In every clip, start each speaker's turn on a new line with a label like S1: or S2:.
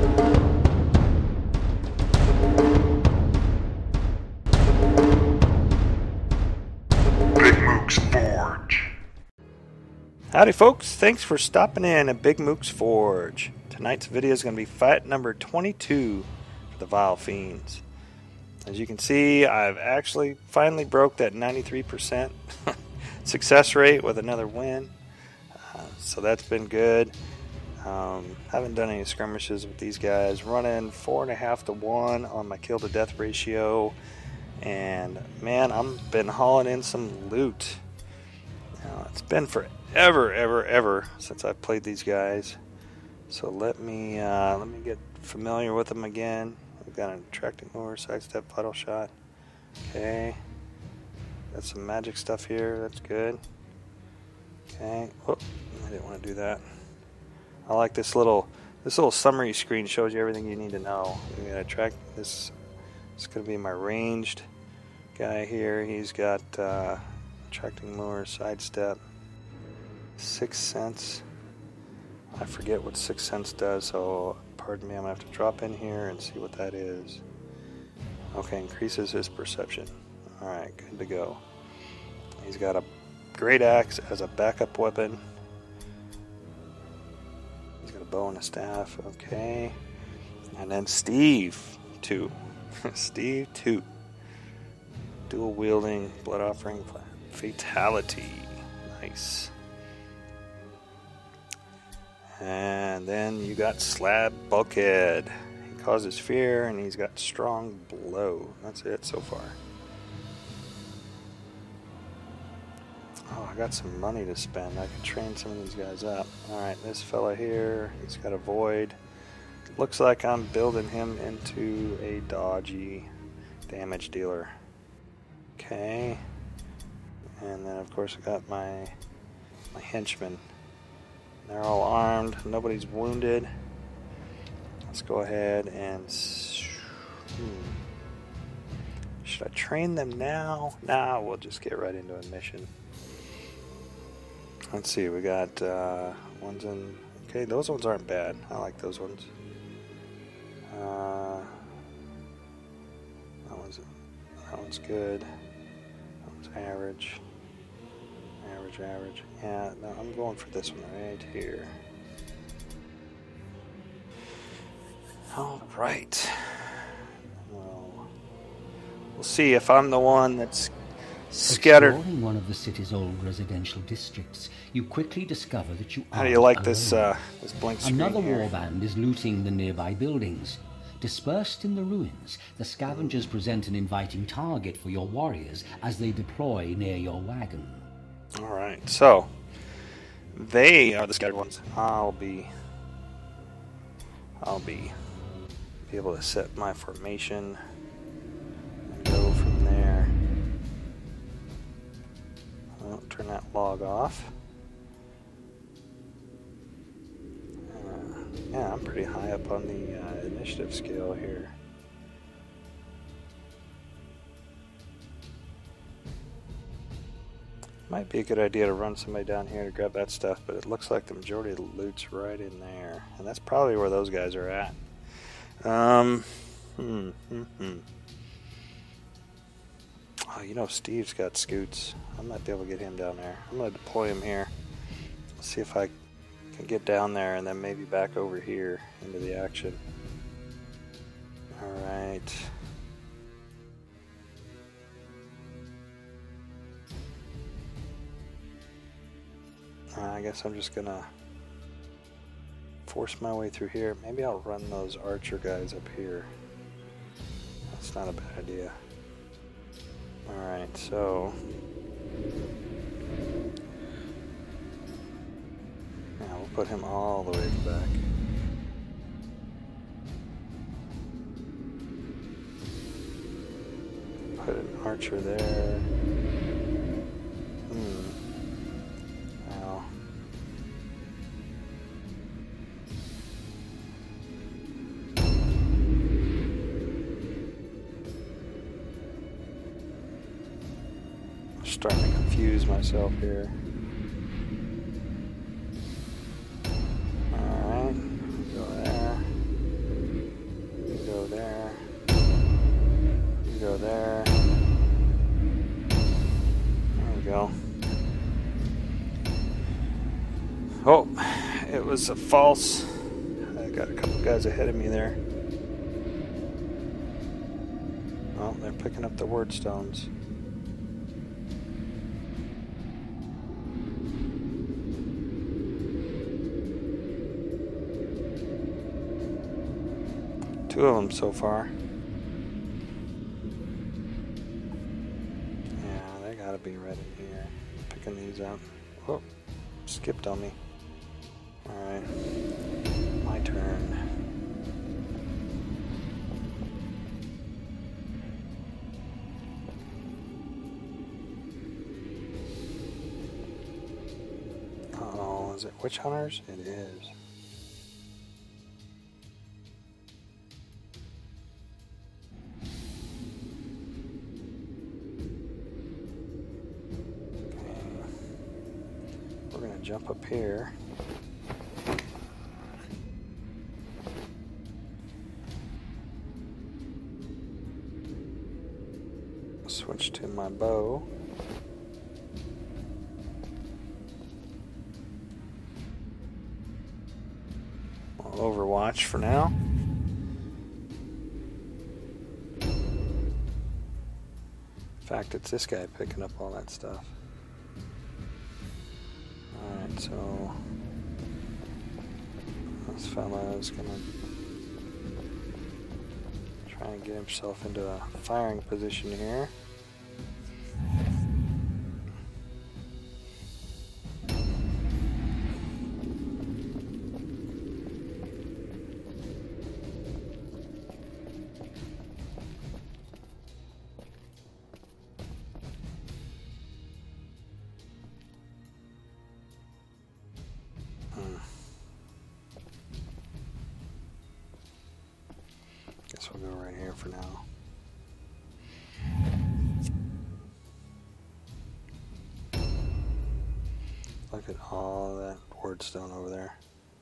S1: Howdy folks, thanks for stopping in at Mrbigmuuk's Forge. Tonight's video is going to be fight number 22 for the Vile Fiends. As you can see, I've actually finally broke that 93% success rate with another win. So that's been good. Haven't done any skirmishes with these guys. Running 4.5 to 1 on my kill to death ratio. And man, I've been hauling in some loot. Now, it's been ever since I've played these guys. So let me get familiar with them again. We've got an attracting lure, sidestep, vital shot. Okay. Got some magic stuff here. That's good. Okay. Oh, I didn't want to do that. I like this little summary screen. Shows you everything you need to know. We're gonna attract this. It's gonna be my ranged guy here. He's got attracting lure, sidestep, 6th Sense. I forget what 6th Sense does, so pardon me, I'm going to have to drop in here and see what that is. Okay, increases his perception. Alright, good to go. He's got a great axe as a backup weapon. He's got a bow and a staff, okay. And then Steve 2. Steve 2. Dual wielding, blood offering, fatality. Nice. And then you got Slab Bulkhead. He causes fear and he's got strong blow. That's it so far. Oh, I got some money to spend. I can train some of these guys up. Alright, this fella here, he's got a void. Looks like I'm building him into a dodgy damage dealer. Okay. And then of course I got my henchmen. They're all armed, nobody's wounded. Let's go ahead and should I train them now? Nah, we'll just get right into a mission. Let's see, we got ones in. Okay, those ones aren't bad. I like those ones. That one's good. That one's average. Average. Yeah, no, I'm going for this one right here. Alright. Well, we'll see if I'm the one that's scattered.
S2: Exploring one of the city's old residential districts, you quickly discover that you
S1: How do you like this blank screen
S2: Another
S1: here?
S2: warband is looting the nearby buildings. Dispersed in the ruins, the scavengers present an inviting target for your warriors as they deploy near your wagon.
S1: Alright, so they are the scattered ones. I'll be able to set my formation and go from there. I'll turn that log off. Yeah, I'm pretty high up on the initiative scale here. Might be a good idea to run somebody down here to grab that stuff, but it looks like the majority of the loot's right in there. And that's probably where those guys are at. Oh, you know Steve's got scoots. I might be able to get him down there. I'm going to deploy him here. Let's see if I can get down there and then maybe back over here into the action. Alright. I guess I'm just gonna force my way through here. Maybe I'll run those archer guys up here. That's not a bad idea. Alright, so yeah, we'll put him all the way back. Put an archer there. Well. I'm starting to confuse myself here. Alright, go there. was a false. I got a couple guys ahead of me there. Oh, they're picking up the Wyrdstones. Two of them so far. Yeah, they gotta be right in here. Picking these up. Oh, skipped on me. Alright. My turn. Uh-oh, is it witch hunters? It is. Jump up here. Switch to my bow. I'll overwatch for now. In fact, it's this guy picking up all that stuff. Alright, so this fella is going to try and get himself into a firing position here. Guess we'll go right here for now. Look at all that Wyrdstone over there.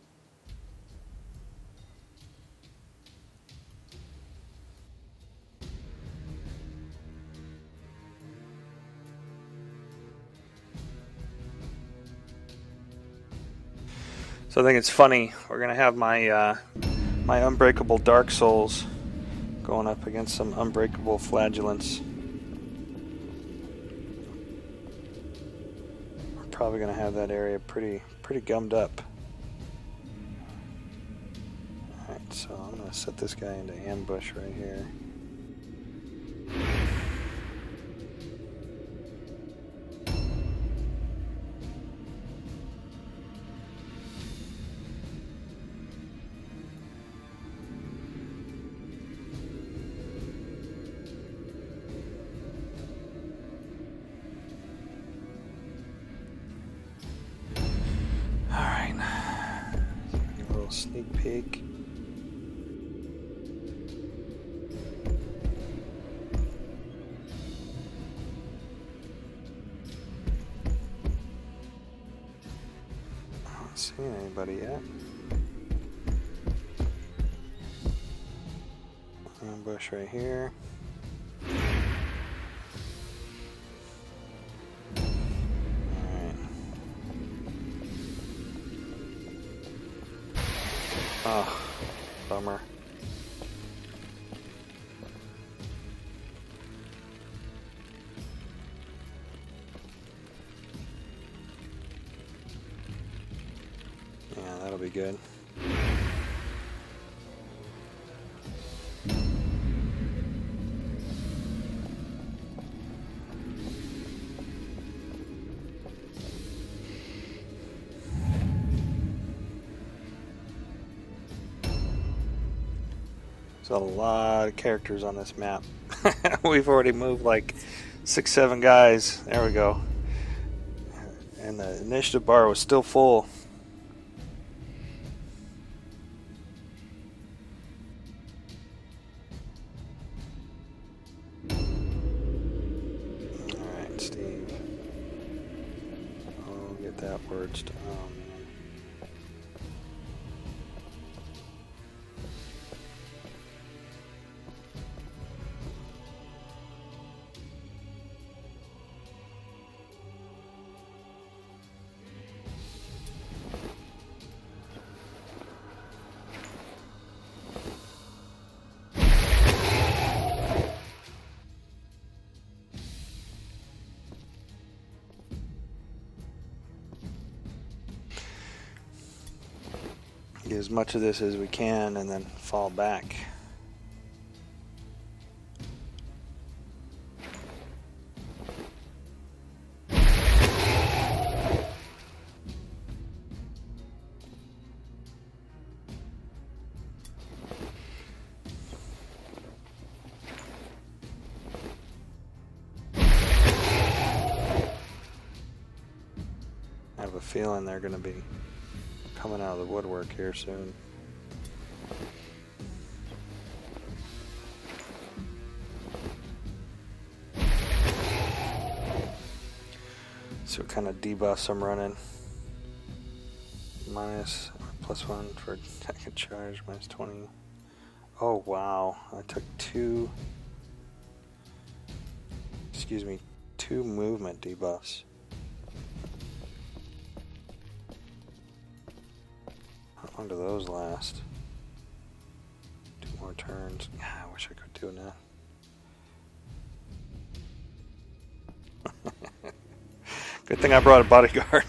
S1: So I think it's funny. We're gonna have my my unbreakable Dark Souls going up against some unbreakable Flagellants. We're probably gonna have that area pretty gummed up. Alright, so I'm gonna set this guy into ambush right here. Sneak peek. I don't see anybody yet. Ambush right here. Oh, bummer. Yeah, that'll be good. A lot of characters on this map. We've already moved like 6-7 guys. There we go. And the initiative bar was still full. Alright, Steve. Oh, get that Wyrdstone. Oh, man. as much of this as we can and then fall back. I have a feeling they're going to be coming out of the woodwork here soon. So what kind of debuffs I'm running? Minus +1 for attack charge, minus 20. Oh wow, I took two movement debuffs. How long do those last? 2 more turns. I wish I could do that. Good thing I brought a bodyguard.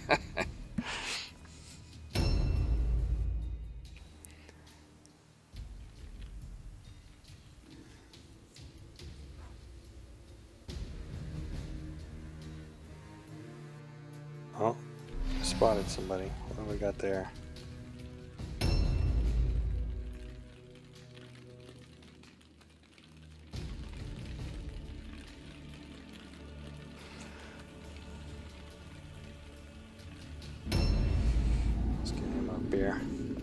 S1: Oh, spotted somebody. What do we got there? Let's get him up here.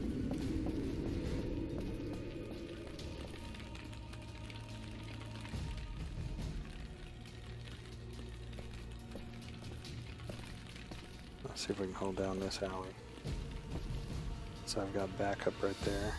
S1: Let's see if we can hold down this alley. So I've got backup right there.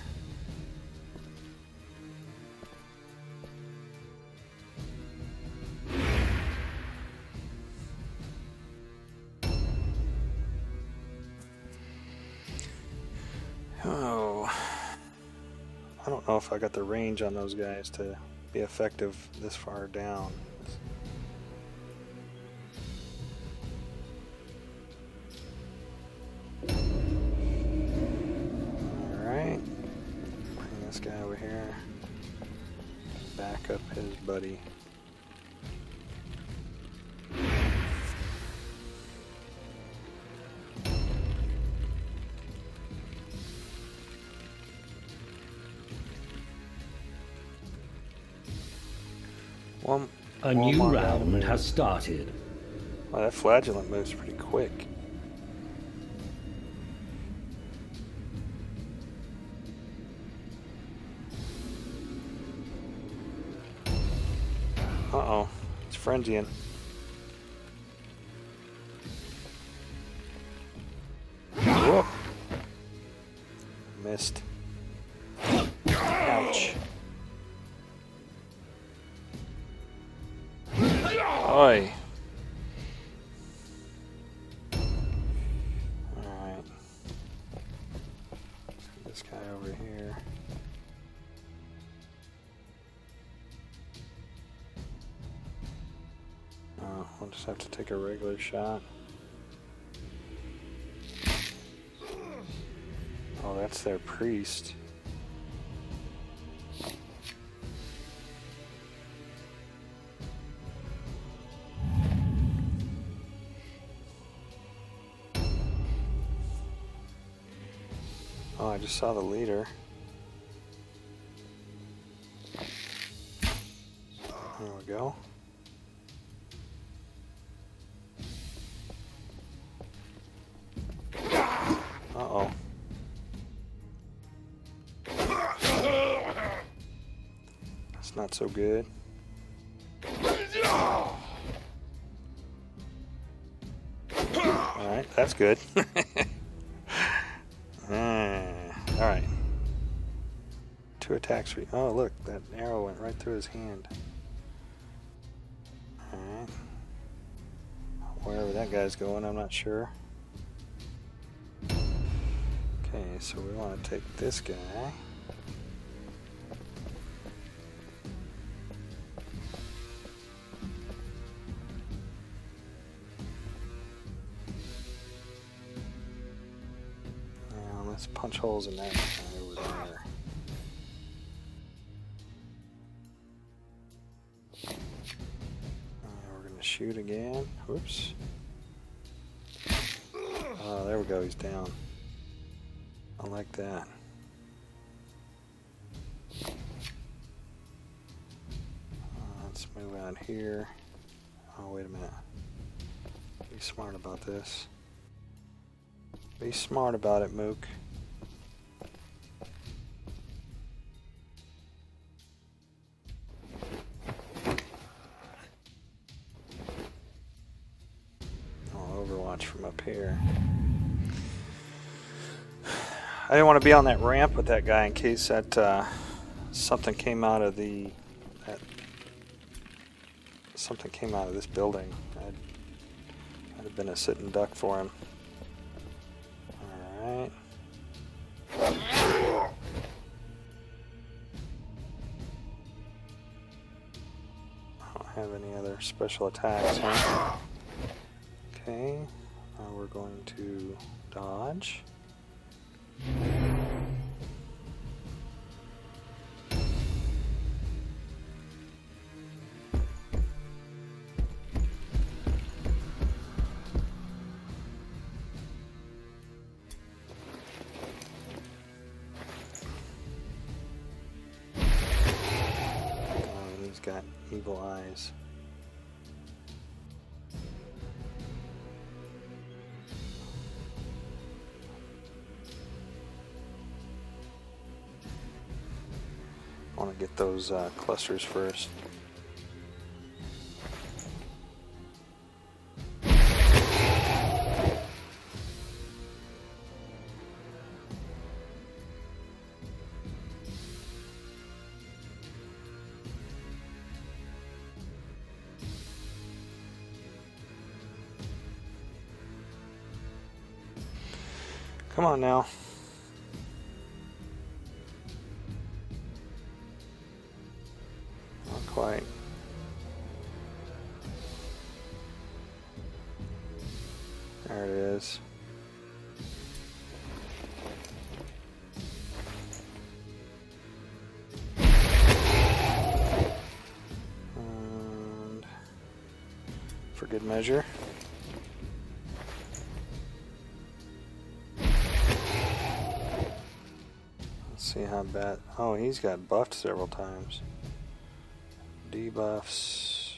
S1: Oh, I don't know if I got the range on those guys to be effective this far down. Guy over here, back up his buddy.
S2: A new round has started.
S1: Wow, that flagellant moves pretty quick. Uh-oh, it's frenzying. Whoop. Missed. Ouch. Oi. Alright. This guy over here. We'll just have to take a regular shot. Oh, that's their priest. Oh, I just saw the leader. There we go. Uh-oh. That's not so good. Alright, that's good. Alright. 2 attacks. Oh, look, that arrow went right through his hand. Alright. Wherever that guy's going, I'm not sure. Okay, so we want to take this guy. Now let's punch holes in that guy over there. We're going to shoot again. Whoops. Oh, there we go. He's down. I like that. Let's move out here. Oh, wait a minute. Be smart about this. Be smart about it, Muuk. I'll overwatch from up here. I didn't want to be on that ramp with that guy in case that something came out of the something came out of this building. I'd have been a sitting duck for him. Alright. I don't have any other special attacks, huh? Okay. Now we're going to dodge. Got evil eyes. I want to get those clusters first. Come on now. Not quite. There it is. And for good measure. See how bad. Oh, he's got buffed several times. Debuffs.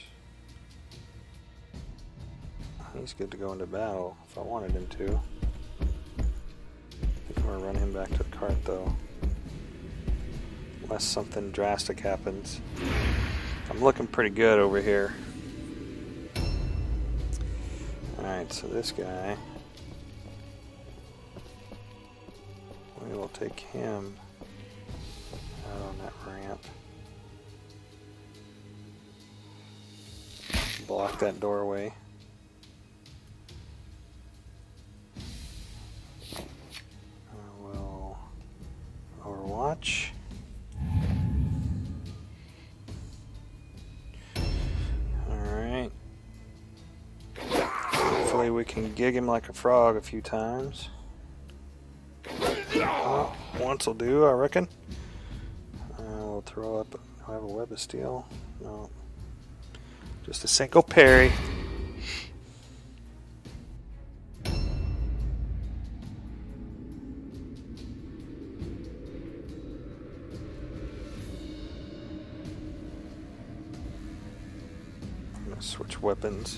S1: He's good to go into battle if I wanted him to. I think I'm gonna run him back to the cart though. Unless something drastic happens. I'm looking pretty good over here. Alright, so this guy. We will take him out on that ramp. Block that doorway. We'll overwatch. Alright. Hopefully we can gig him like a frog a few times. Oh, once will do, I reckon. We'll throw up. Do I have a web of steel? No. Just a single parry. I'm going to switch weapons.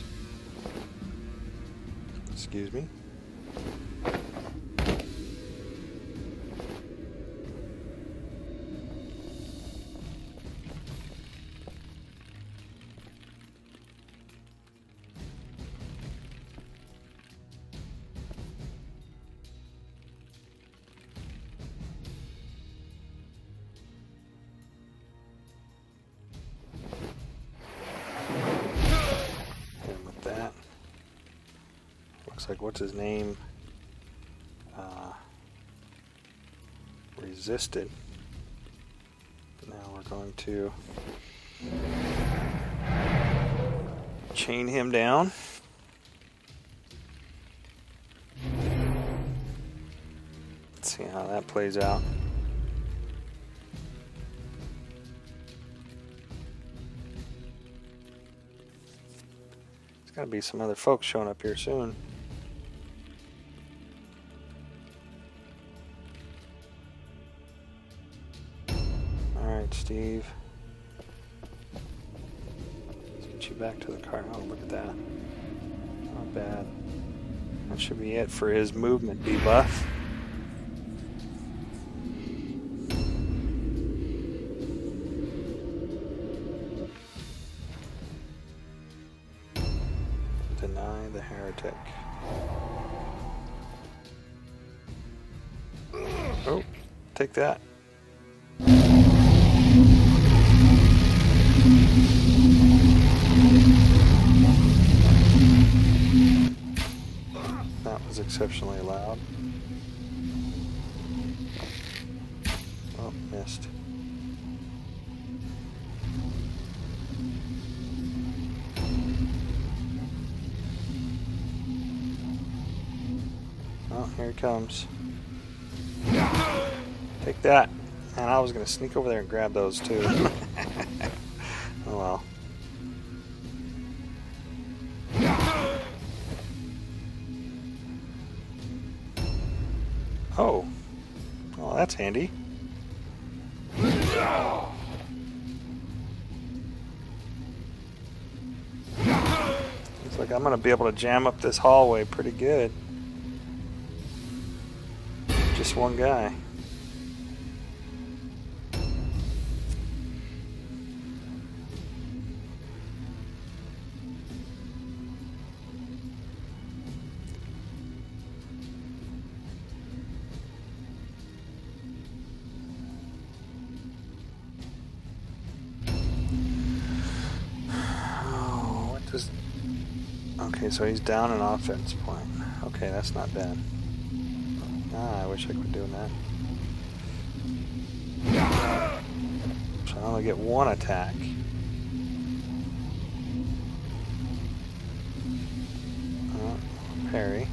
S1: Excuse me. Like, what's his name? Resisted. Now we're going to chain him down. Let's See how that plays out. There's gotta be some other folks showing up here soon. Alright, Steve. Let's get you back to the car. Oh, look at that. Not bad. That should be it for his movement debuff. Deny the heretic. Oh, take that. That was exceptionally loud. Oh, missed. Oh, here he comes. Take that. And I was going to sneak over there and grab those too. Oh well. Oh. Oh, that's handy. Looks like I'm going to be able to jam up this hallway pretty good. Just one guy. Oh, what does... Okay, so he's down an offense point. Okay, that's not bad. Ah, I wish I could do that. So I only get one attack. Parry.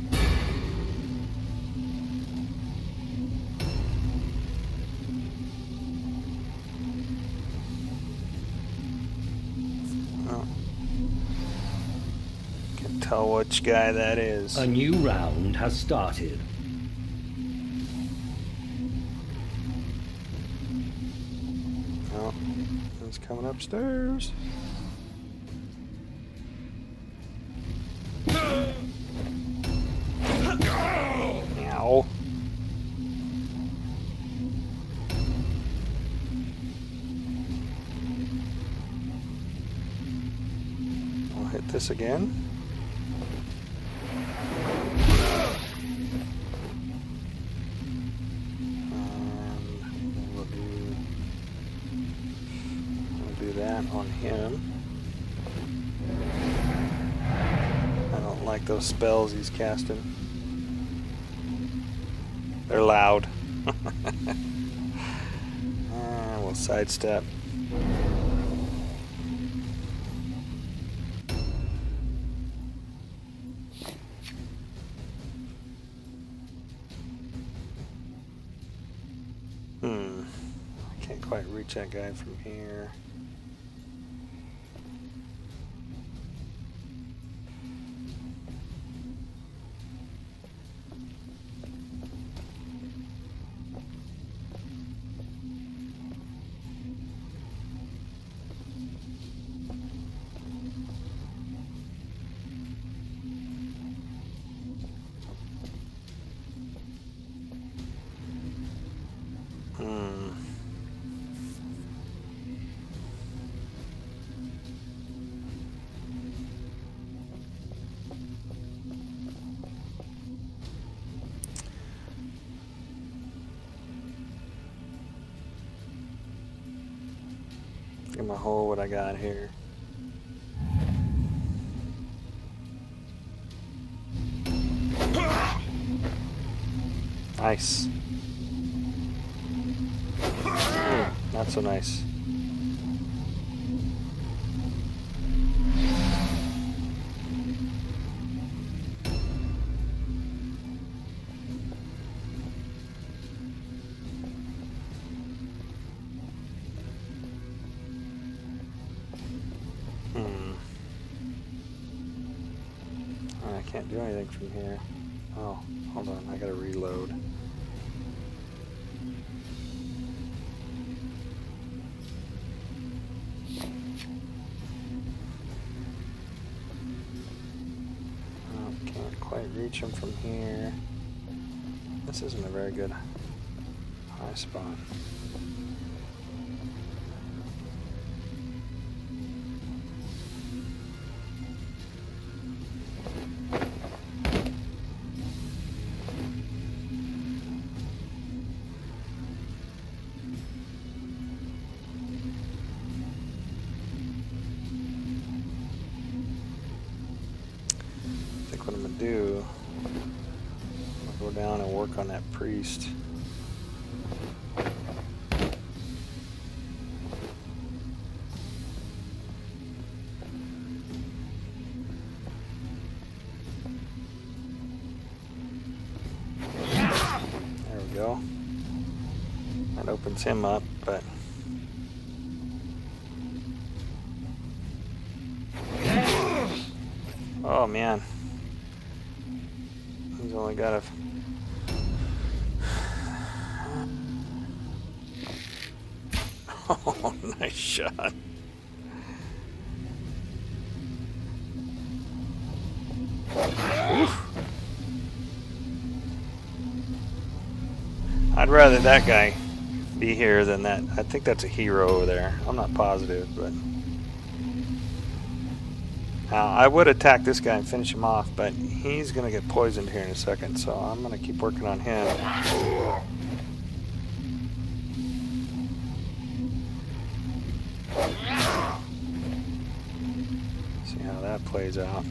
S1: Oh. Can't tell which guy that is.
S2: A new round has started.
S1: Oh, he's coming upstairs. Ow. I'll hit this again. That on him. I don't like those spells he's casting. They're loud. We'll sidestep. I can't quite reach that guy from here. Look at my hole, what I got here. Nice. Not so nice. Can't do anything from here. Oh, hold on, I gotta reload. Oh, can't quite reach him from here. This isn't a very good high spot. What I'm gonna do, I'll go down and work on that priest. There we go. That opens him up, but oh man. He's only got a... Oh, nice shot. Oof. I'd rather that guy be here than that. I think that's a hero over there. I'm not positive, but... I would attack this guy and finish him off, but he's going to get poisoned here in a second, so I'm going to keep working on him. See how that plays out.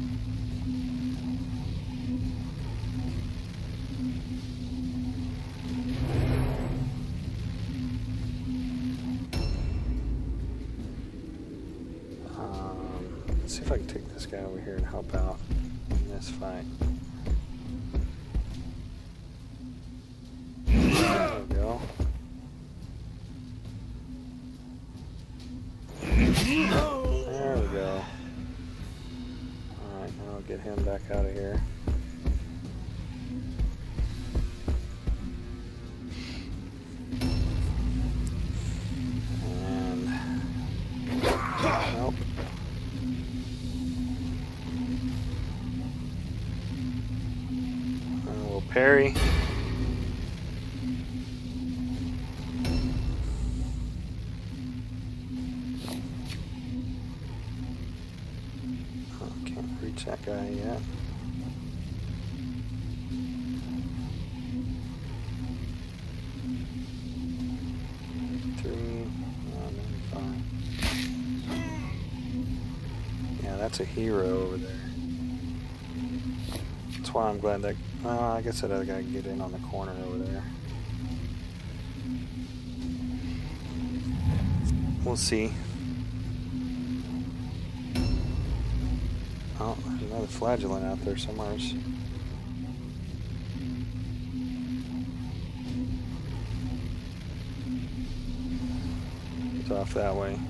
S1: Let's see if I can take this guy over here and help out in this fight. There we go. There we go. Alright, now I'll get him back out of here. And... nope. Parry. Oh, can't reach that guy yet. Yeah, that's a hero over there. That's why I'm glad that... I guess that other guy can get in on the corner over there. We'll see. Oh, there's another flagellant out there somewhere. It's off that way.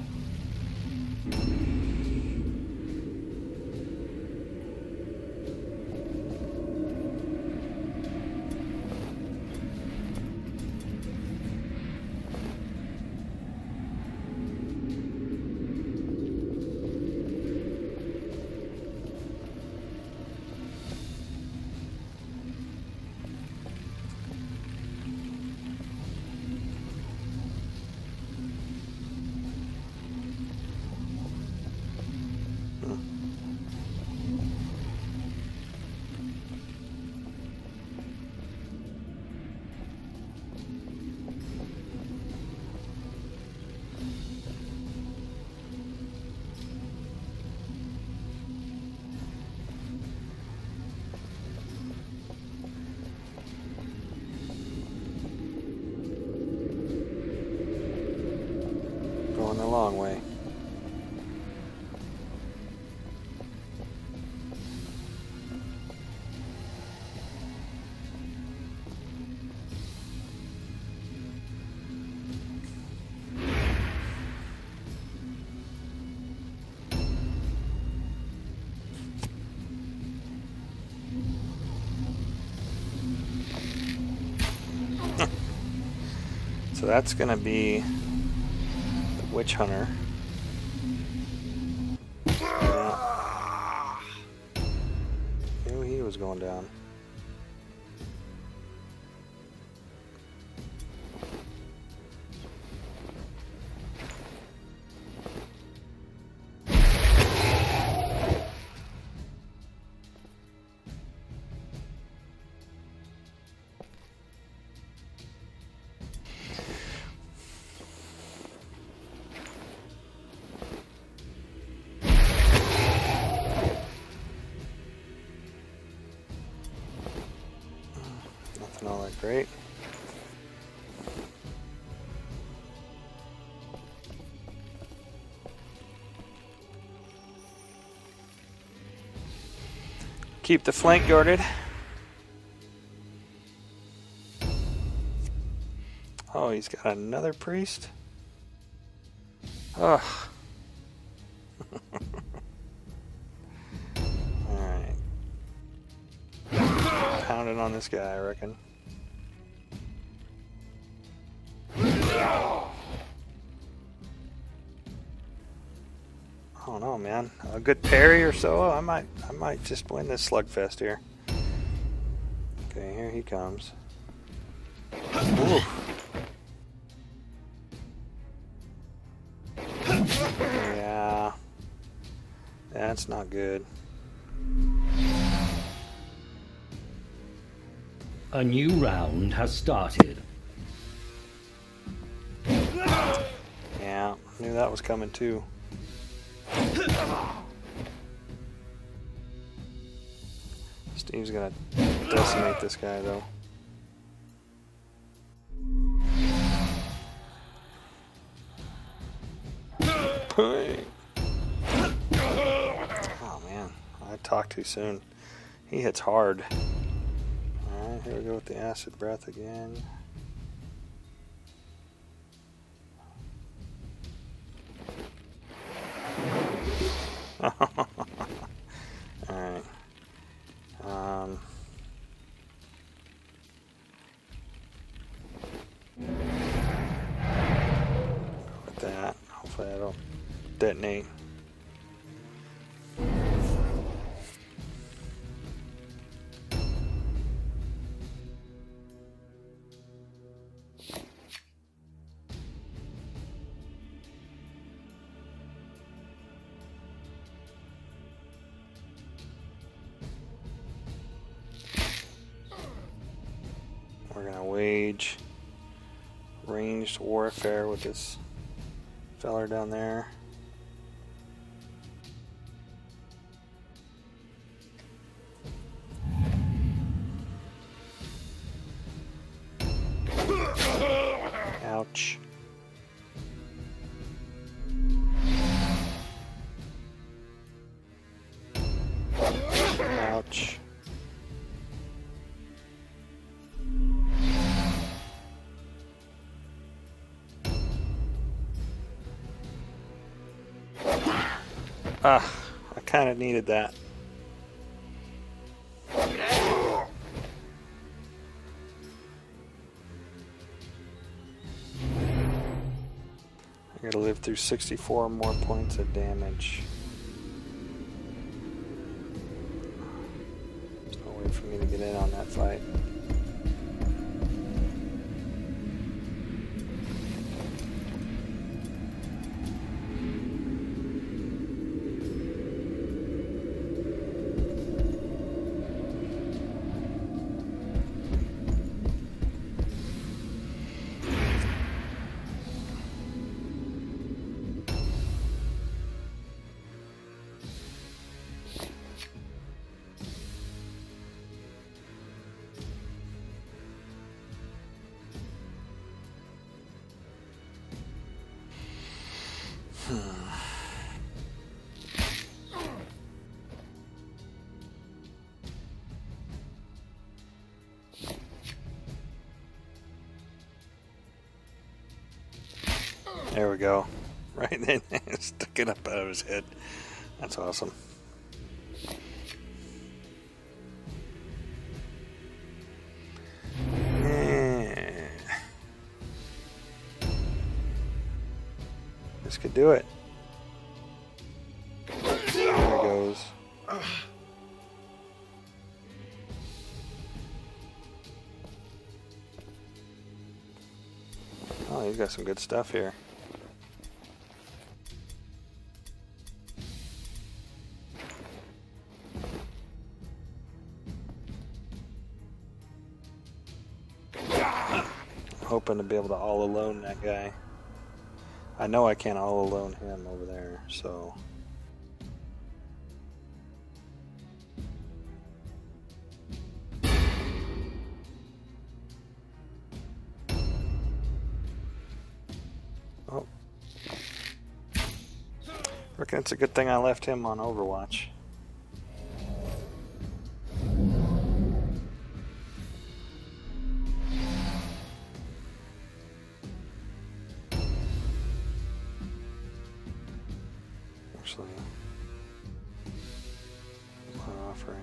S1: Going the long way. So that's going to be the Witch Hunter. Yeah. Knew he was going down. Nothing all that great. Keep the flank guarded. Oh, he's got another priest? Ugh. Alright. Pounding on this guy, I reckon. I don't know, man. A good parry or so, I might just win this slugfest here. Okay, here he comes. Ooh. Yeah. That's not good.
S2: A new round has started.
S1: Yeah, knew that was coming too. Steve's gonna decimate this guy though. Oh man, I talked too soon. He hits hard. Alright, here we go with the acid breath again. Alright. With that, hopefully I don't detonate. We're gonna wage ranged warfare with this feller down there. Ouch. Ouch. I kind of needed that. I gotta live through 64 more points of damage. There's no way for me to get in on that fight. There we go. Right then, stuck it up out of his head. That's awesome. This could do it. There it goes. Oh, he's got some good stuff here. Hoping to be able to all alone that guy. I know I can't all alone him over there, so. Oh. Reckon it's a good thing I left him on Overwatch. Actually, offering.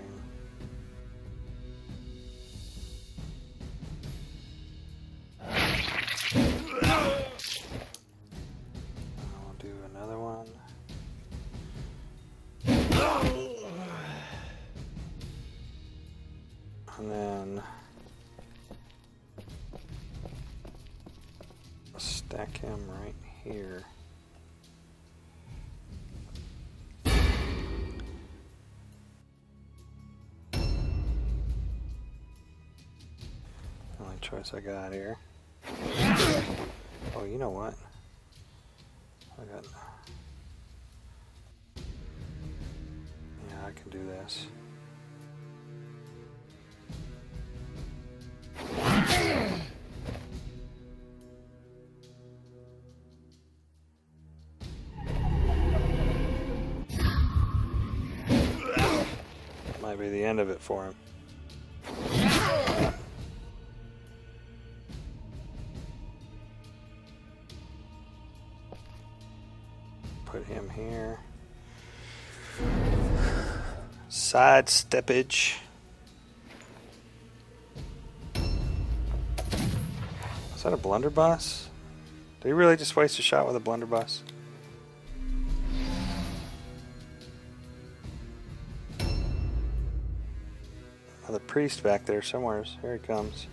S1: I'll do another one. And then stack him right here. Only choice I got here. Oh, you know what? Yeah, I can do this. Might be the end of it for him. Put him here. Side steppage. Is that a blunderbuss? Did he really just waste a shot with a blunderbuss? Oh, the priest back there somewhere. Here he comes.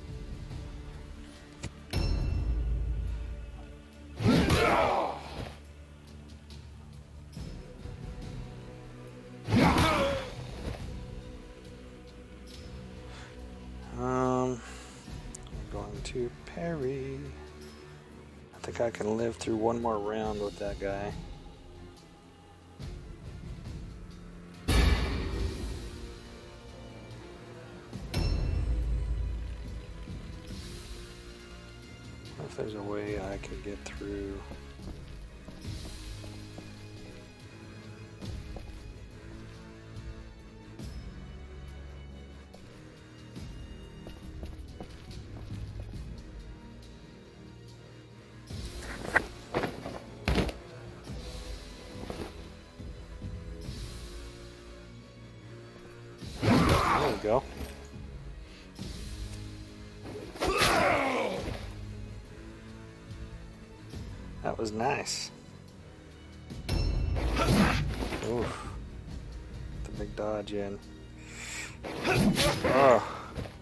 S1: I'm going to parry. I think I can live through one more round with that guy. If there's a way I could get through. There we go. That was nice. Oof. The big dodge in. Oh.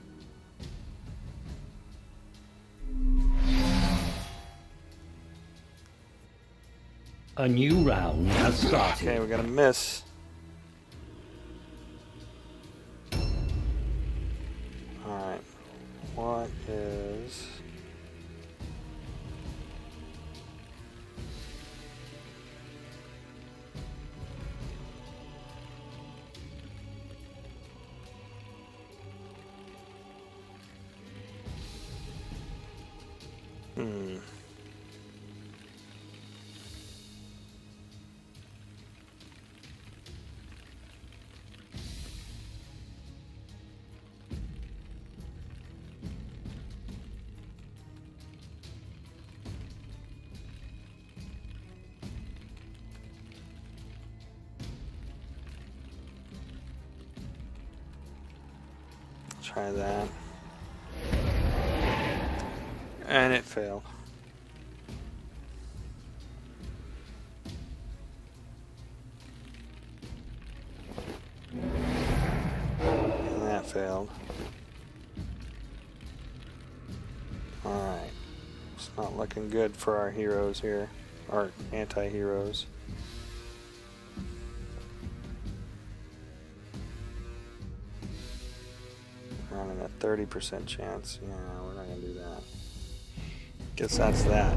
S2: A new round has started.
S1: Okay, we got a miss. Alright. What is... Try that. And it failed. failed. Alright. It's not looking good for our heroes here. Our anti-heroes. Running a 30% chance. Yeah, we're not going to do that. Guess that's that.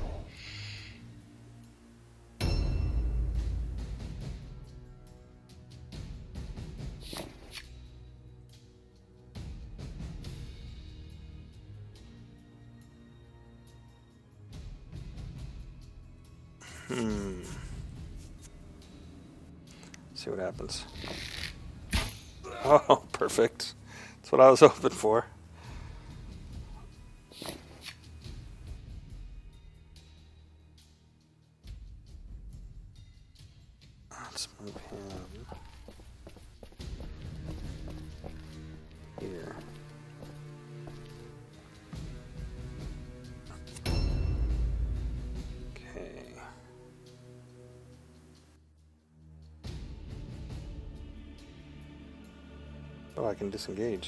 S1: See what happens. Oh, perfect. That's what I was hoping for. Let's move him here. Okay. Oh, I can disengage.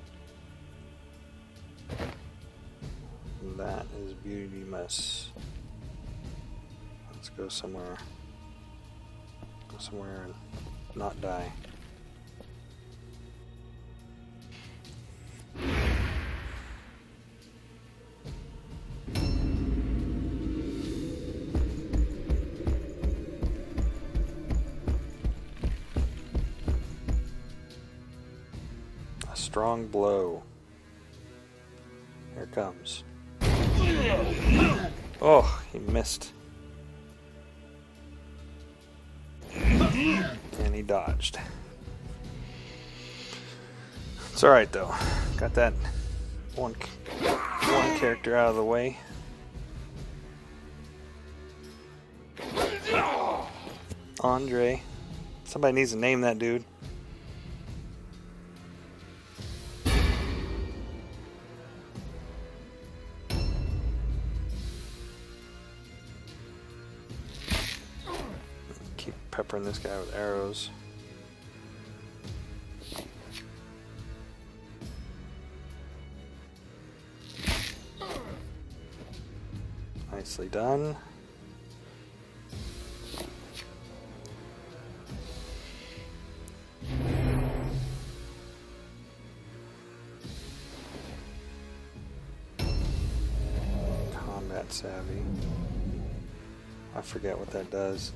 S1: That is beauty mess. Let's go somewhere. Go somewhere and not die. A strong blow. Here it comes. Oh, he missed. And he dodged. It's alright though. Got that one character out of the way. Andre. Somebody needs to name that dude. Keep peppering this guy with arrows. Nicely done. Combat savvy. I forget what that does.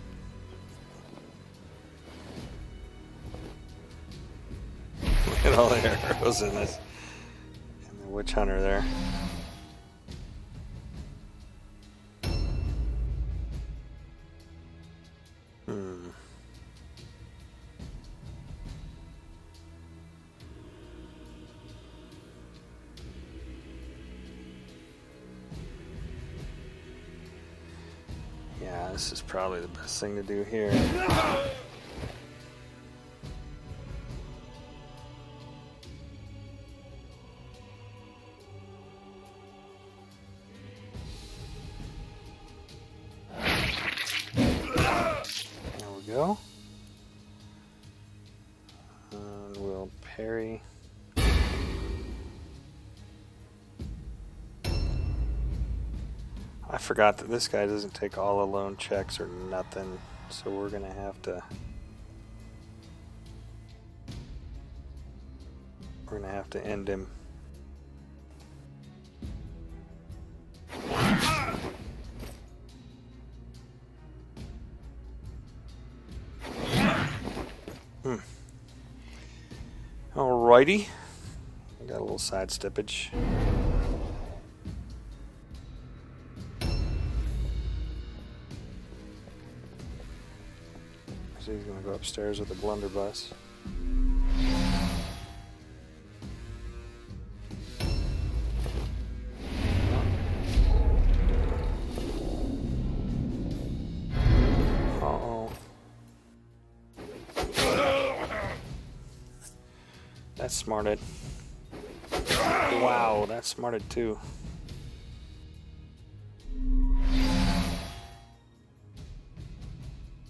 S1: Look at all the arrows in this. And the witch hunter there. Yeah, this is probably the best thing to do here. There we go. And we'll parry. I forgot that this guy doesn't take all alone checks or nothing, so we're gonna have to end him. Alrighty, got a little side steppage. So he's going to go upstairs with the blunderbuss. Uh-oh. That's smarted. Wow, that's smarted too.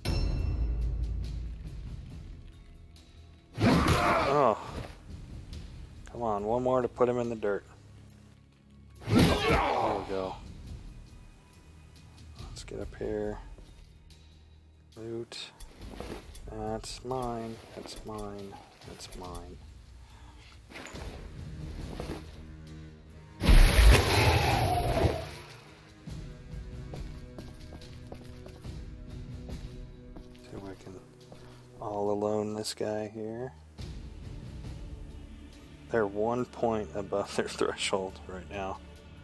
S1: Oh. one more to put him in the dirt. There we go. Let's get up here. Loot. That's mine. That's mine. That's mine. See if I can all alone this guy here. They're 1 point above their threshold right now.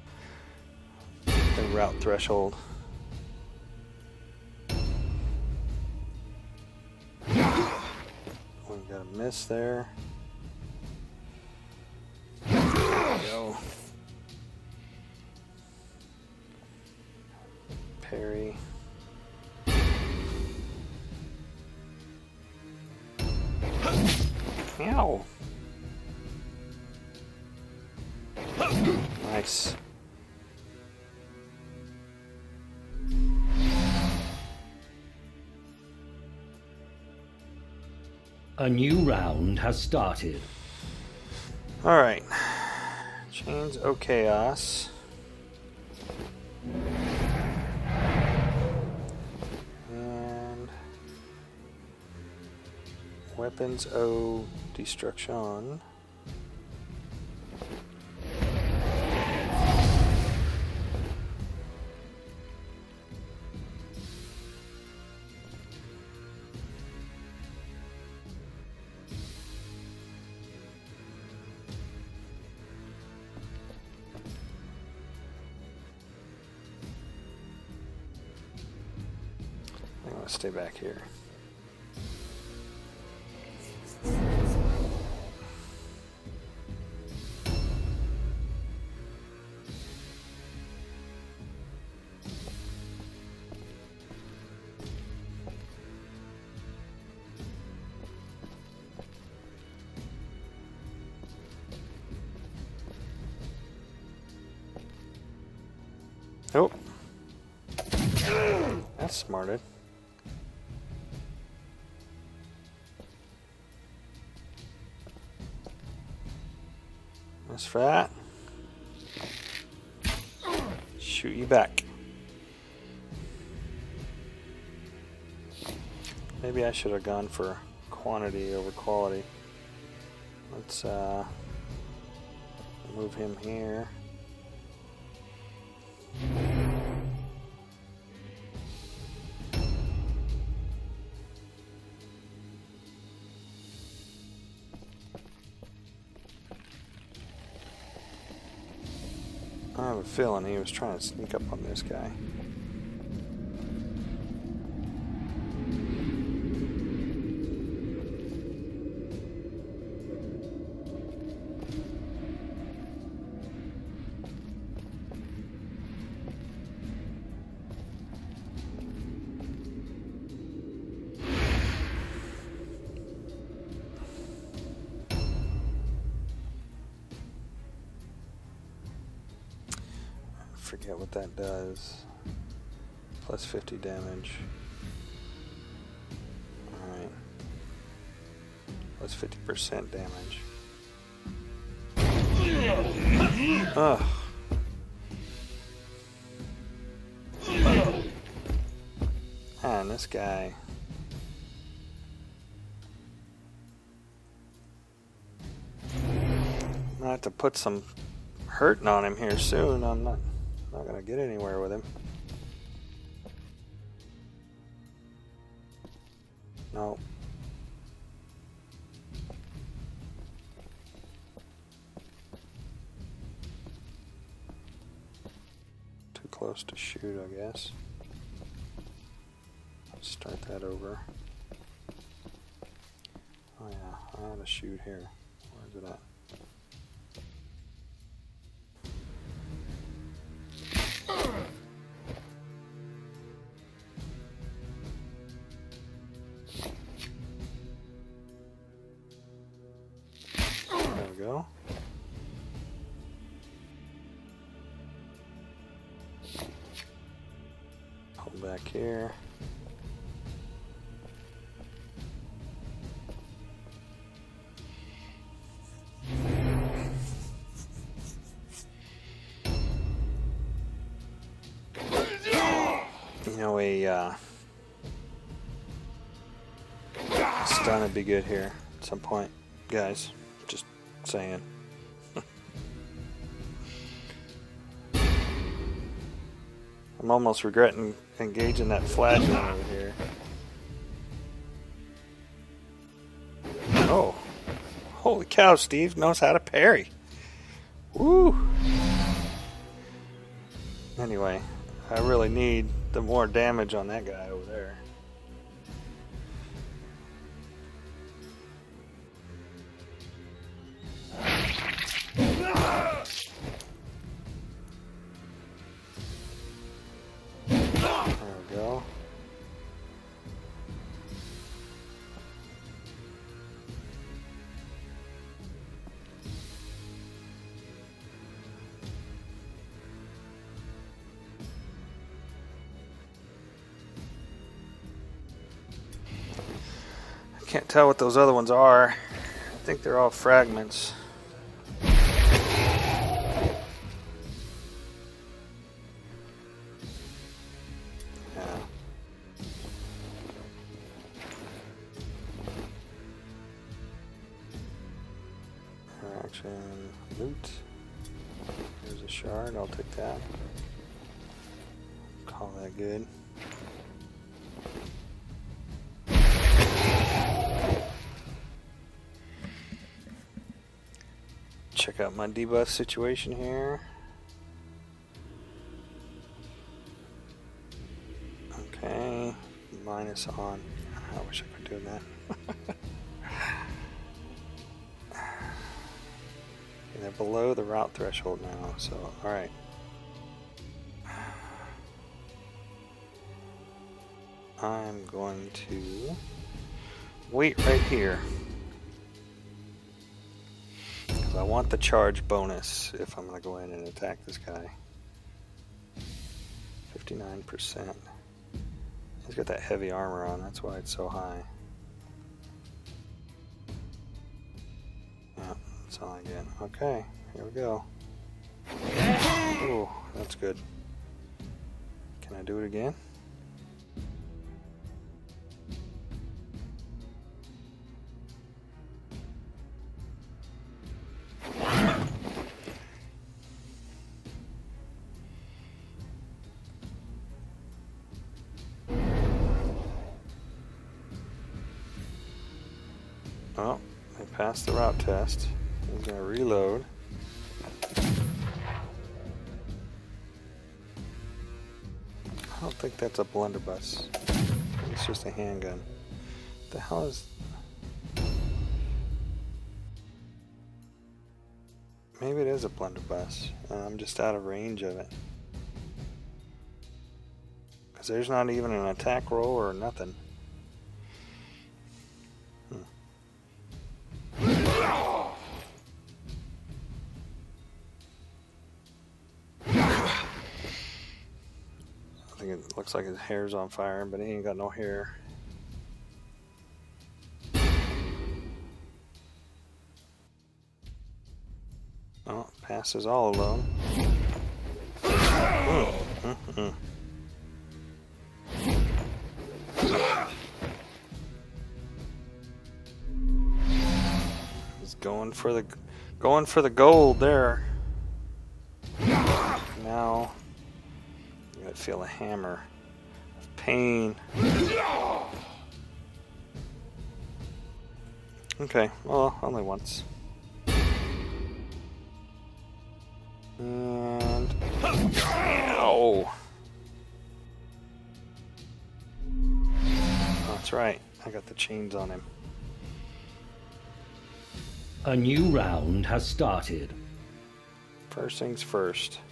S1: Their route threshold. We got a miss there. There we go. Parry. Ow! Nice.
S2: A new round has started.
S1: Alright. Chains O Chaos. And Weapons O Destruction. I'm going to stay back here. Oh, that's smarted. That's for that. Shoot you back. Maybe I should have gone for quantity over quality. Let's move him here. I have a feeling he was trying to sneak up on this guy. Forget what that does. Plus 50 damage. Alright. Plus 50% damage. Ugh. Man, this guy. I'm gonna have to put some hurting on him here soon. I'm not gonna get anywhere with him. No. Too close to shoot, I guess. Let's start that over. Oh yeah, I had a shoot here. Where's it at? There we go. Pull back here. a stun would be good here at some point, guys. Just saying. I'm almost regretting engaging that flashing over here. Oh, holy cow! Steve knows how to parry. Woo! Anyway, I really need the more damage on that guy over there. There we go. Can't tell what those other ones are. I think they're all fragments. Yeah. Interaction, loot. Here's a shard, I'll take that. Call that good. Check out my debuff situation here. Okay, minus on. I wish I could do that. Okay, they're below the route threshold now, so alright. I'm going to wait right here. I want the charge bonus if I'm going to go in and attack this guy. 59%. He's got that heavy armor on, that's why it's so high. Yeah, that's all I get. Okay, here we go. Ooh, that's good. Can I do it again? Oh, they passed the route test. He's going to reload. I don't think that's a blunderbuss. It's just a handgun. What the hell is... Maybe it is a blunderbuss. I'm just out of range of it. Because there's not even an attack roll or nothing. I think it looks like his hair's on fire, but he ain't got no hair. Oh, passes all alone. He's going for the gold there. Now I feel a hammer of pain. Okay, well, only once. And ow! Oh, that's right. I got the chains on him.
S2: A new round has started.
S1: First things first.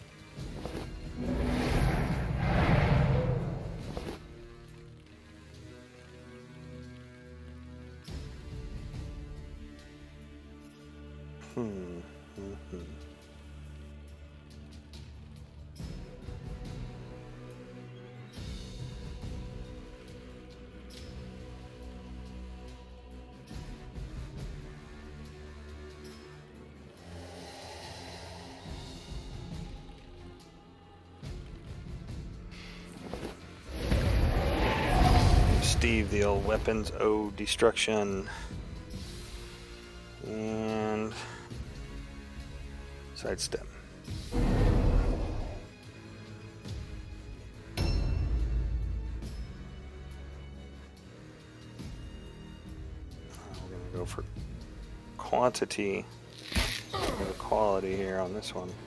S1: Steve the old weapons. Oh, destruction. And sidestep. We're going to go for quantity over quality here on this one.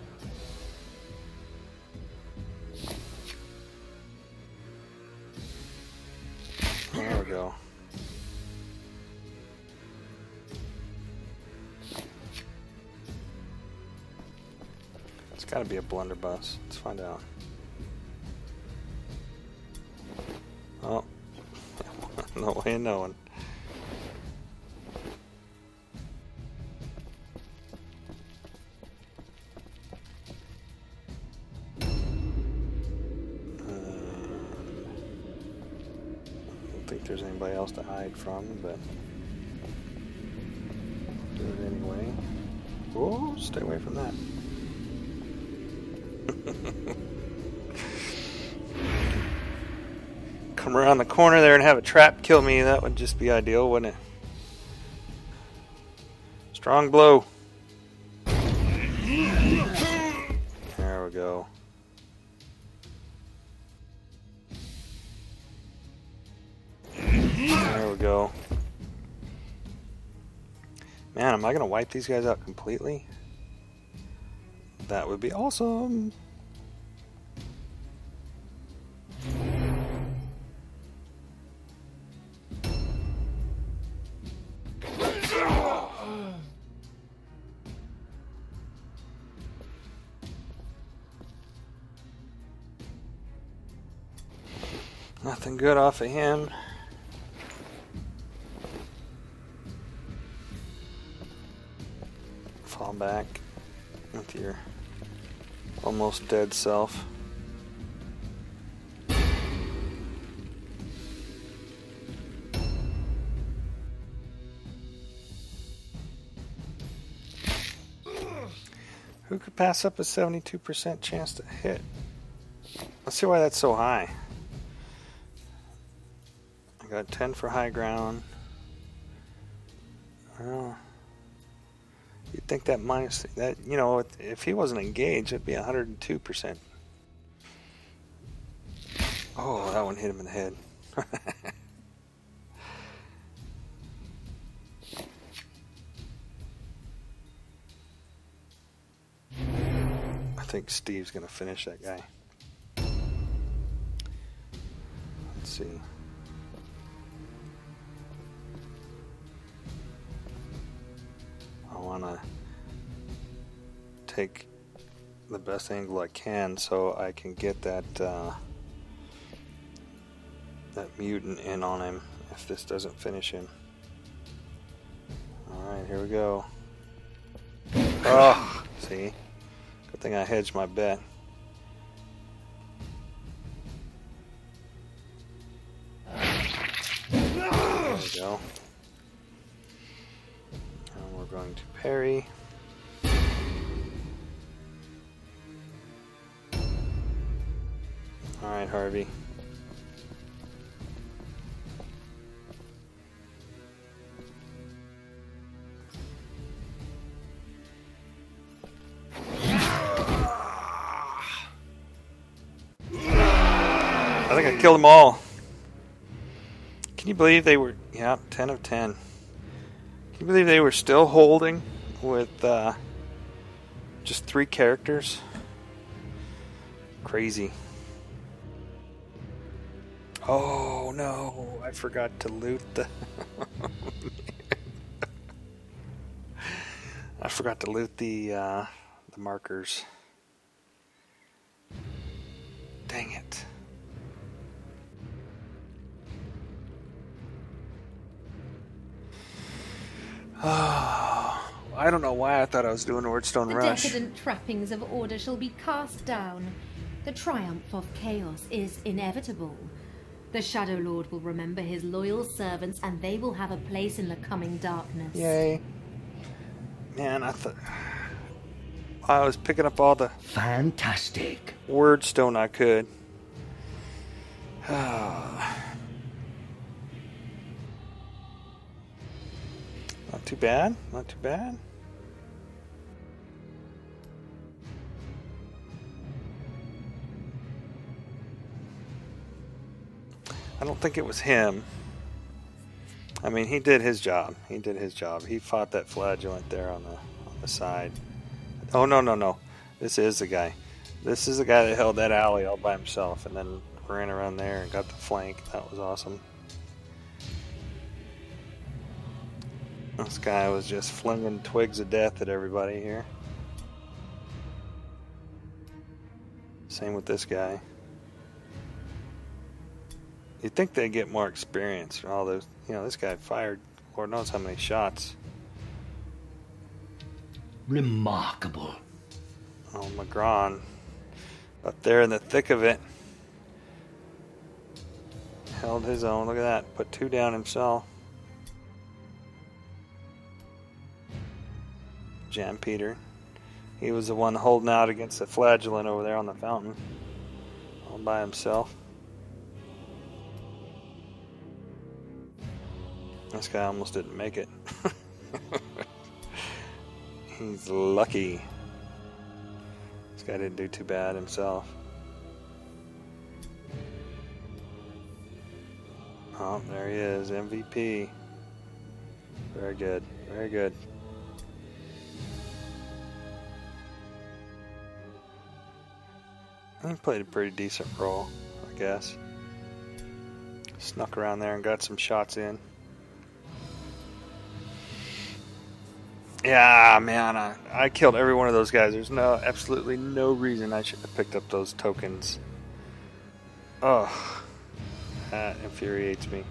S1: There we go. It's got to be a blunderbuss. Let's find out. Oh, no way of knowing. There's anybody else to hide from, but do it anyway. Oh, stay away from that. Come around the corner there and have a trap kill me. That would just be ideal, wouldn't it? Strong blow. There we go. There we go. Man, am I going to wipe these guys out completely? That would be awesome. Nothing good off of him. Fall back with your almost dead self. Who could pass up a 72% chance to hit? Let's see why that's so high. I got 10 for high ground. Well, you'd think that minus that, you know, if he wasn't engaged, it'd be 102%. Oh, that one hit him in the head. I think Steve's gonna finish that guy. Let's see. I wanna take the best angle I can so I can get that that mutant in on him if this doesn't finish him. Alright, here we go. Oh, see? Good thing I hedged my bet. There we go. And we're going to parry. Alright, Harvey. I think I killed them all. Can you believe they were, yeah, 10 of 10. Can you believe they were still holding with just 3 characters? Crazy. Oh no, I forgot to loot the I forgot to loot the markers. Dang it. Oh, I don't know why I thought I was doing Wyrdstone Rush.
S3: The decadent trappings of order shall be cast down. The triumph of chaos is inevitable. The Shadow Lord will remember his loyal servants, and they will have a place in the coming darkness.
S1: Yay. Man, I thought I was picking up all the
S2: Fantastic.
S1: Wyrdstone I could. Not too bad. Not too bad. I don't think it was him. I mean, he did his job. He did his job. He fought that flagellant there on the side. Oh, no, no, no. This is the guy. This is the guy that held that alley all by himself and then ran around there and got the flank. That was awesome. This guy was just flinging twigs of death at everybody here. Same with this guy. You'd think they'd get more experience. All those, you know, this guy fired Lord knows how many shots.
S2: Remarkable.
S1: Oh, Magron, up there in the thick of it, held his own. Look at that. Put 2 down himself. Jan Peter. He was the one holding out against the flagellant over there on the fountain. All by himself. This guy almost didn't make it. He's lucky. This guy didn't do too bad himself. Oh, there he is, MVP. Very good, very good. He played a pretty decent role, I guess. Snuck around there and got some shots in. Yeah, man, I killed every one of those guys. There's absolutely no reason I should have picked up those tokens. Oh, that infuriates me.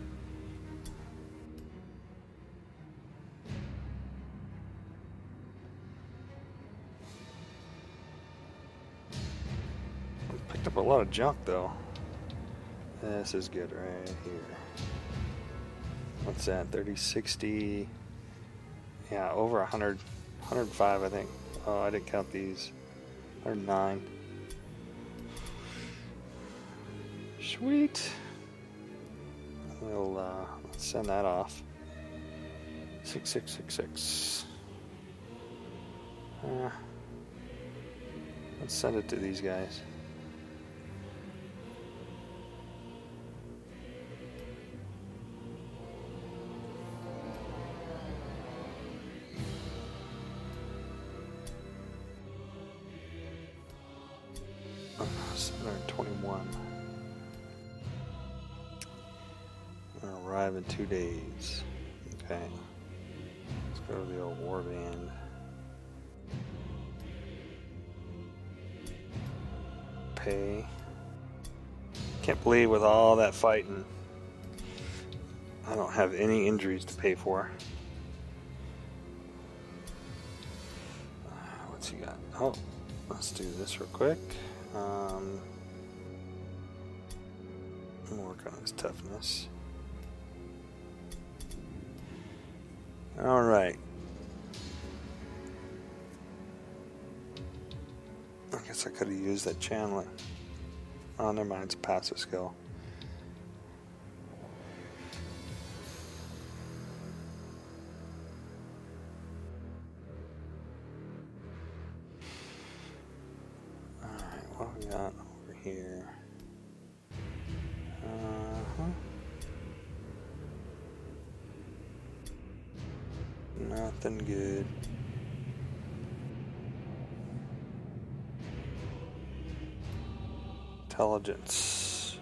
S1: Picked up a lot of junk, though. This is good right here. What's that? 30, 60... Yeah, over 100, 105, I think. Oh, I didn't count these. 109. Sweet. We'll send that off. 6666. Let's send it to these guys. Arrive in 2 days. Okay. Let's go to the old warband. Pay. Can't believe with all that fighting, I don't have any injuries to pay for. What's he got? Oh, let's do this real quick. We'll work on his toughness. Alright. I guess I could have used that channeling. Oh, never mind, it's a passive skill. Alright, what we got over here? Nothing good. Intelligence.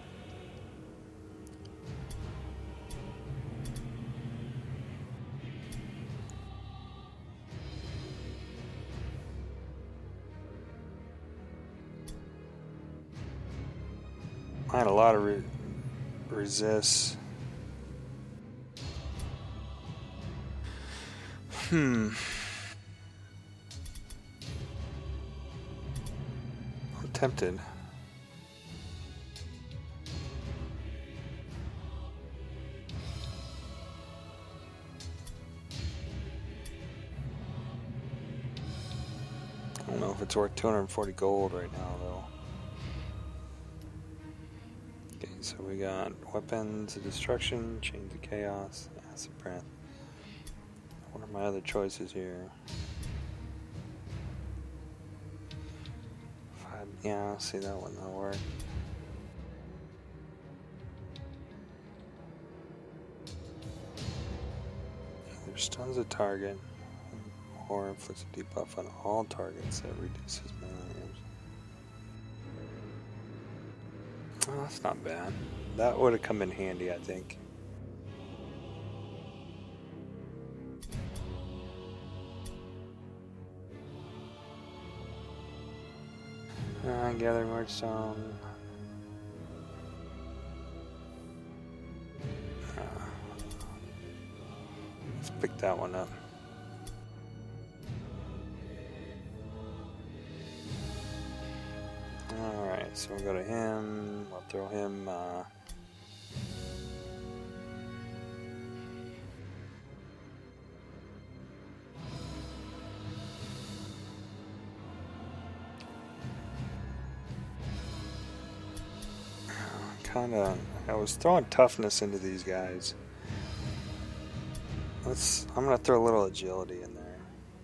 S1: I had a lot of resist. I'm tempted. I don't know if it's worth 240 gold right now, though. Okay, so we got weapons of destruction, chains of chaos, acid breath. What are my other choices here? Yeah, I'll see that one. That'll work. There's tons of target. Or inflicts a debuff on all targets that reduces melee damage. Oh, that's not bad. That would have come in handy, I think. Gather Wyrdstone. Let's pick that one up. Alright, so we'll go to him. We'll throw him. I was throwing toughness into these guys. I'm gonna throw a little agility in there.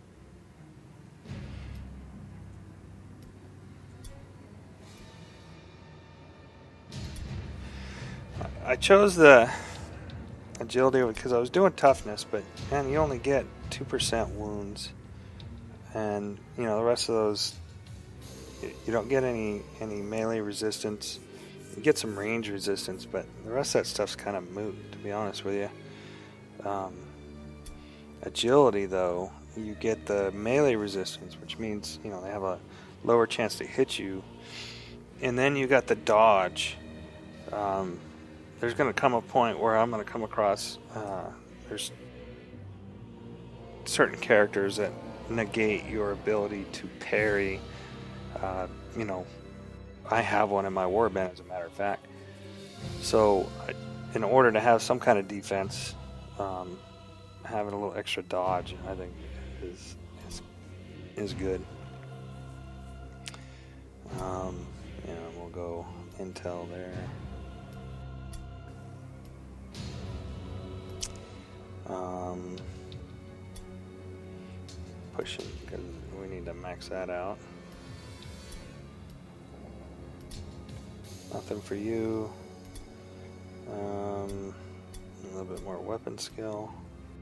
S1: I chose the agility because I was doing toughness, but man, you only get 2% wounds, and you know the rest of those, you don't get any melee resistance. You get some range resistance, but the rest of that stuff's kind of moot, to be honest with you. Agility, though, you get the melee resistance, which means, you know, they have a lower chance to hit you. And then you got the dodge. There's going to come a point where I'm going to come across, there's certain characters that negate your ability to parry. You know, I have one in my warband, as a matter of fact. So, in order to have some kind of defense, having a little extra dodge, I think, is good. Yeah, we'll go intel there. Pushing because we need to max that out. Nothing for you. A little bit more weapon skill.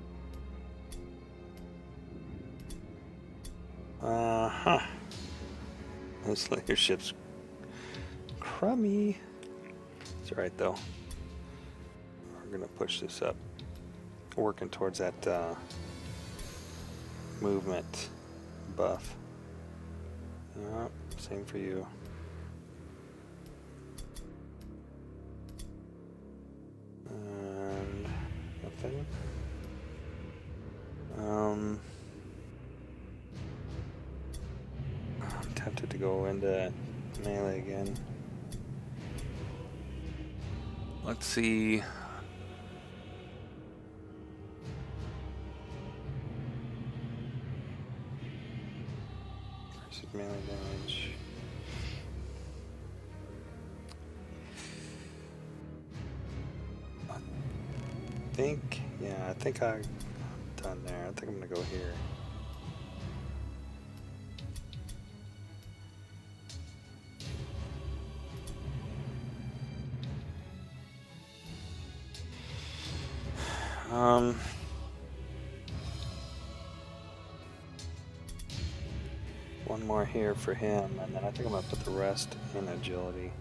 S1: This leadership's crummy. It's alright though. We're gonna push this up. Working towards that movement buff. Yep, same for you. And nothing. I'm tempted to go into melee again. Let's see. Versus melee damage. I think I'm done there. I think I'm gonna go here. One more here for him, and then I think I'm gonna put the rest in agility.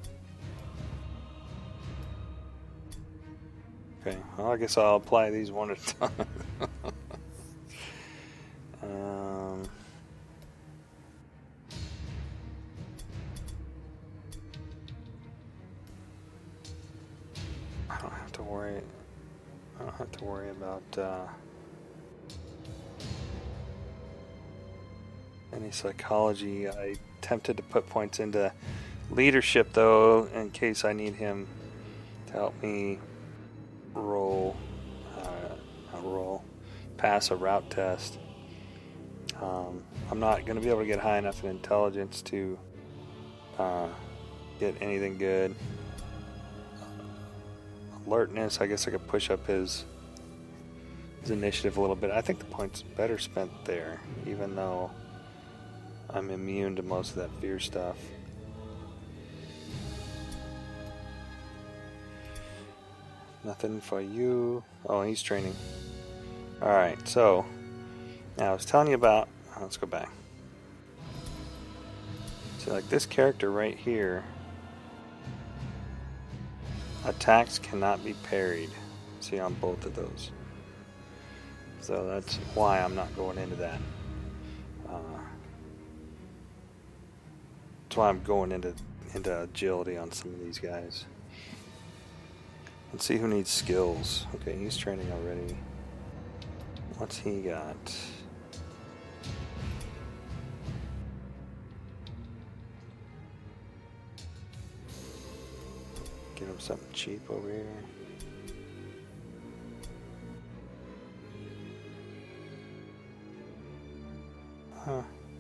S1: Okay, well, I guess I'll apply these one at a time. I don't have to worry about any psychology. I tempted to put points into leadership though, in case I need him to help me pass a route test. I'm not going to be able to get high enough in intelligence to get anything good. Alertness, I guess I could push up his his initiative a little bit. I think the point's better spent there, even though I'm immune to most of that fear stuff. Nothing for you. Oh, he's training. Alright, so now I was telling you about, let's go back. So like this character right here, attacks cannot be parried. See, on both of those. So that's why I'm not going into that. That's why I'm going into agility on some of these guys. Let's see who needs skills. Okay, he's training already. What's he got? Get him something cheap over here. Huh.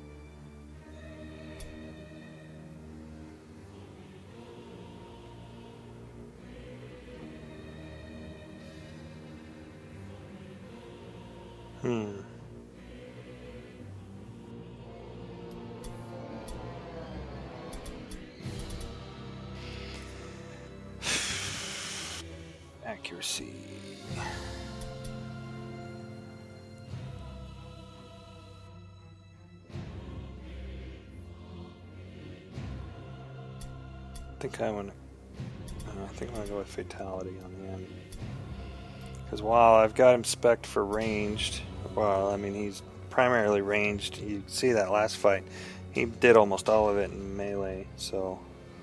S1: Accuracy. I think I'm gonna go with fatality on him. Because while I've got him spec'd for ranged, well, I mean he's primarily ranged. You see that last fight, he did almost all of it in melee. So,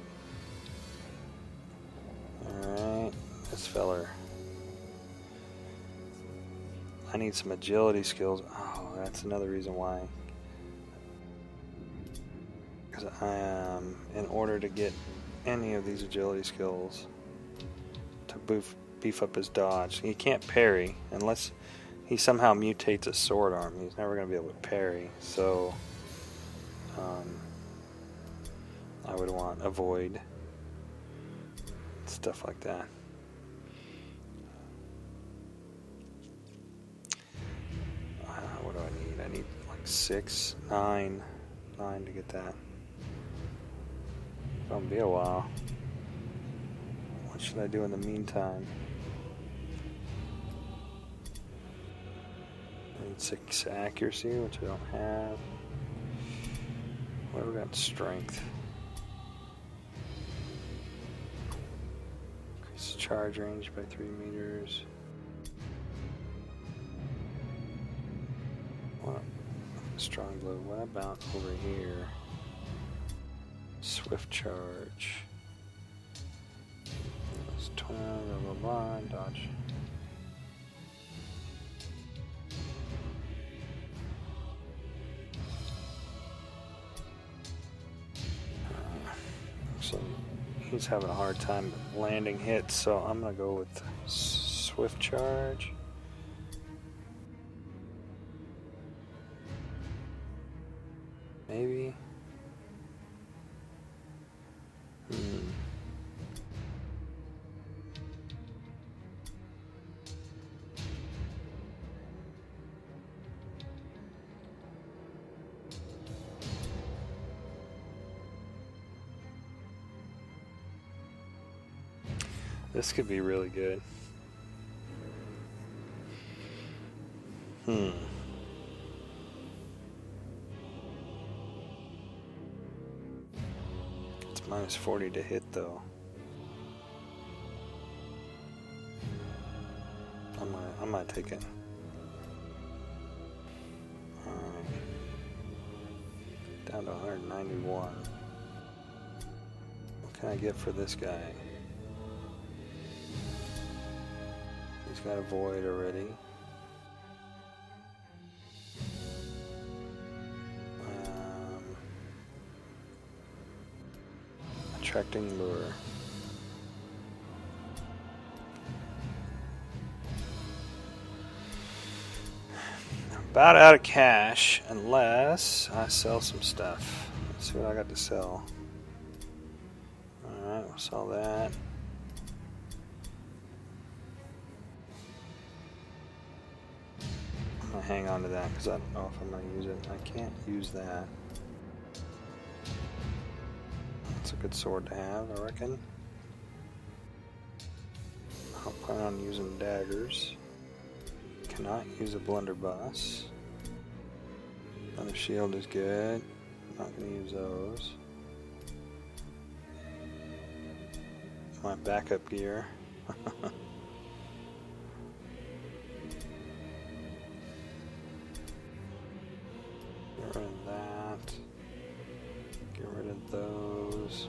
S1: all right, this feller. I need some agility skills. Oh, that's another reason why. Because I am, in order to get any of these agility skills to beef up his dodge. He can't parry unless he somehow mutates a sword arm. He's never going to be able to parry. So I would want avoid, stuff like that. What do I need? I need like 9 to get that. It's gonna be a while. What should I do in the meantime? I need 6 accuracy, which I don't have. What have we got? Strength. Increase charge range by 3 meters. What? Strong blow. What about over here? Swift charge. It's 12, blah, blah, blah, dodge. So he's having a hard time landing hits, so I'm gonna go with swift charge. Maybe. This could be really good. It's minus 40 to hit, though. I might take it. Alright. Down to 191. What can I get for this guy? He's got a void already. Attracting lure. I'm about out of cash unless I sell some stuff. Let's see what I got to sell. Alright, we'll sell that. hang on to that because I don't know if I'm going to use it. I can't use that. That's a good sword to have, I reckon. I'll plan on using daggers. Cannot use a blunderbuss. Another shield is good. Not going to use those. My backup gear. Get rid of that. Get rid of those.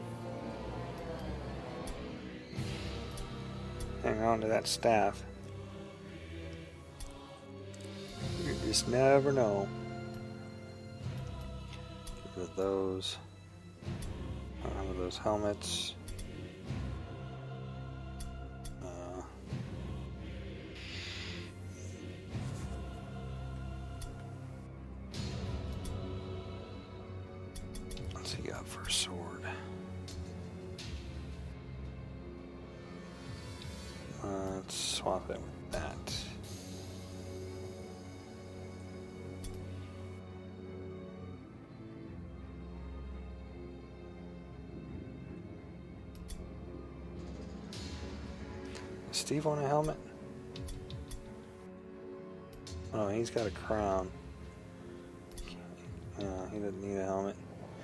S1: Hang on to that staff. You just never know. Get rid of those. Get rid of those helmets. What's he got for a sword? Let's swap it with that. Does Steve want a helmet? Oh, he's got a crown. No, he doesn't need a helmet.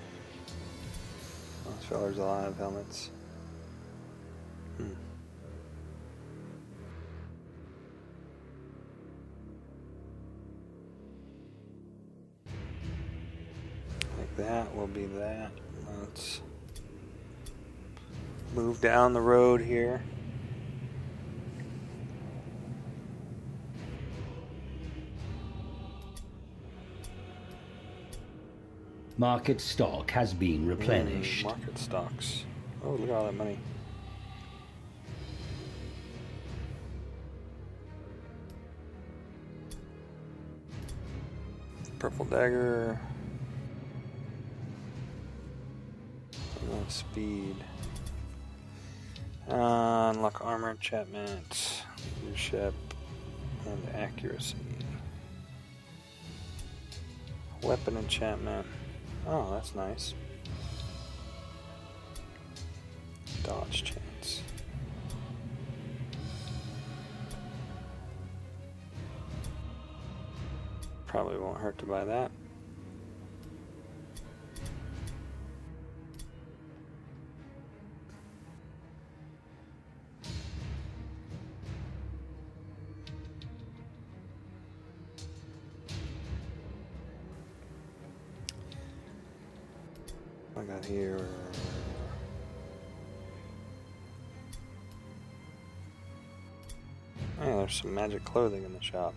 S1: Those fellas all have helmets. Like that will be that. Let's move down the road here.
S2: Market stock has been replenished.
S1: Market stocks. Oh, look at all that money. Purple dagger. Speed. Unlock armor enchantment, leadership, and accuracy. Weapon enchantment. Oh, that's nice. Dodge chance. Probably won't hurt to buy that. I got here. Oh, there's some magic clothing in the shop.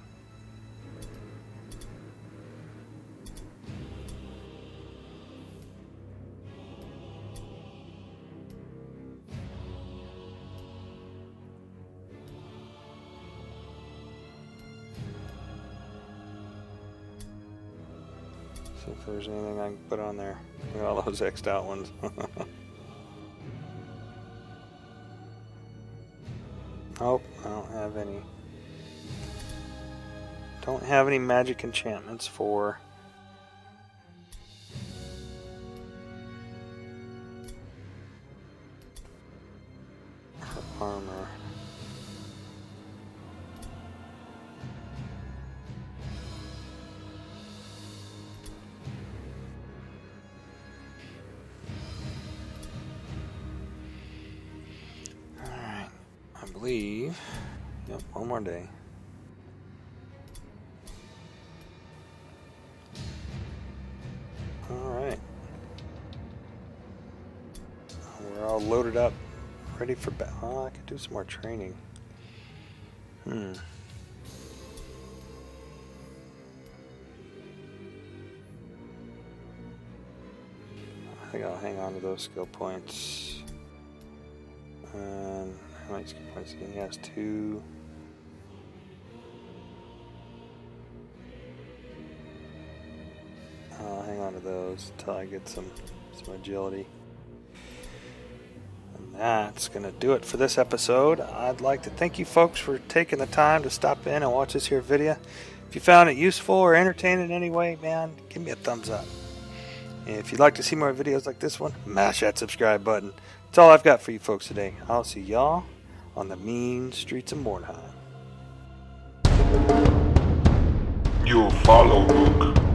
S1: See if there's anything I can put on there. Look at all those X'd out ones. Nope, I don't have any. Don't have any magic enchantments for her armor. Leave. Yep, one more day. Alright. We're all loaded up, ready for battle. Oh, I could do some more training. I think I'll hang on to those skill points. And how many skill points? He has 2. I'll hang on to those until I get some agility. And that's going to do it for this episode. I'd like to thank you folks for taking the time to stop in and watch this here video. If you found it useful or entertaining in any way, man, give me a thumbs up. And if you'd like to see more videos like this one, mash that subscribe button. That's all I've got for you folks today. I'll see y'all on the mean streets of Mordheim.
S4: You follow Muuk.